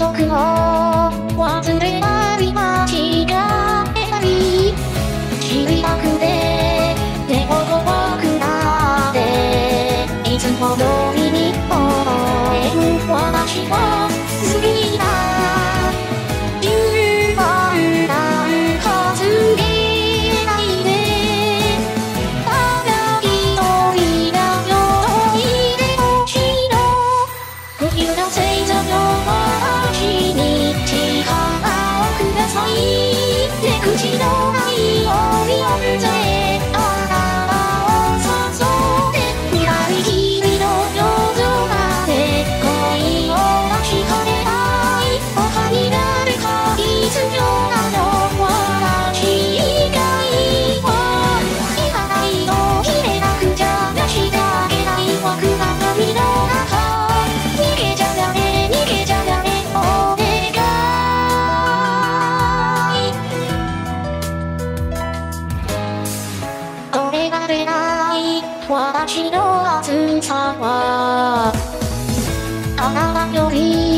束を忘れない間違えたり知りたくてでも怖くなっていつも通りに微笑む私を好きだ10万なんかつけないでただ一人がよいでほしいの冬の星座の私に力をください出口のないオリオン座へあなたを誘って暗い日々の夜空で恋を確かめたい他に誰か必要なの私以外は今ないと決めなくちゃ成し遂げない枠が波の中逃げちゃダメ逃げちゃダメお願い止められない私の熱さはあなたより